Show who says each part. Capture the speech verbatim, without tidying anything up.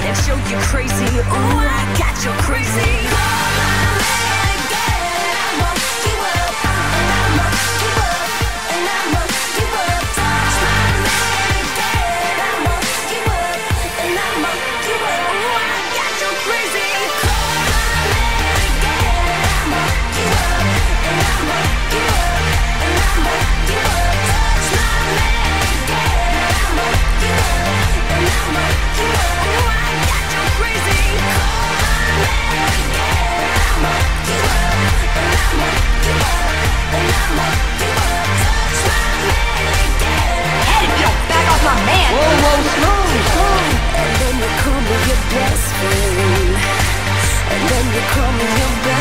Speaker 1: and show you crazy. Ooh, I got you crazy. And then you call me your best friend. And then you call me your best